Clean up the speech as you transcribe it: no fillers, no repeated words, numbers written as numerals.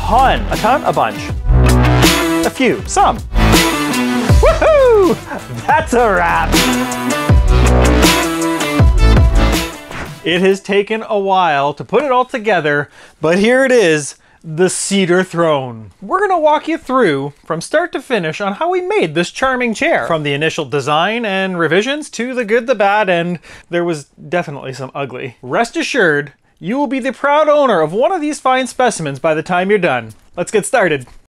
A bunch. A few, some. Woohoo! That's a wrap! It has taken a while to put it all together, but here it is, the cedar throne. We're gonna walk you through from start to finish on how we made this charming chair. From the initial design and revisions to the good, the bad, and there was definitely some ugly. Rest assured, you will be the proud owner of one of these fine specimens by the time you're done. Let's get started.